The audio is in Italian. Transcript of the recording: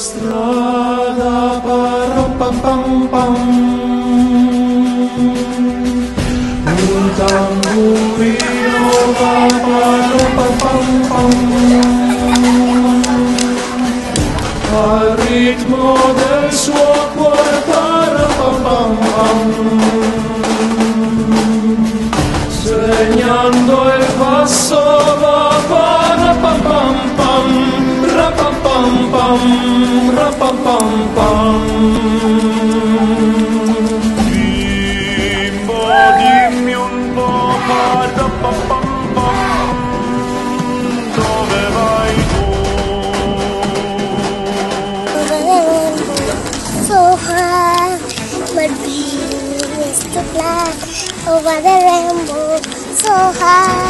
strada, pam. Un tamburino va, pam. Al ritmo del suo cuore, pam. Segnando il passo va, rapapam. Bimbo, dimmi un po', rapapam, dove vai tu? So high, but we used to fly over the rainbow so high.